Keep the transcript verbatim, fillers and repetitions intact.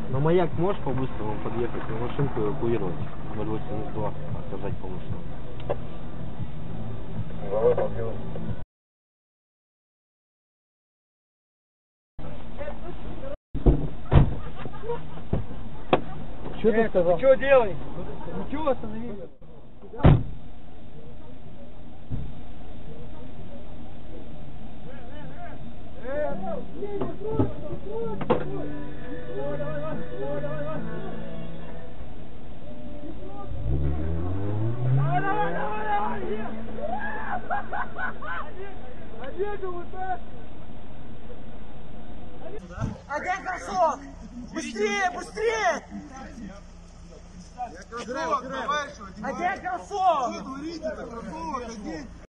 На маяк можешь по-быстрому подъехать на машинку и эвакуировать? ноль восемьдесят два, оказать помощь. Давай так делаем. Что ты сказал? Что делай? Ничего, останови. Один бросок! Быстрее, быстрее! Один бросок!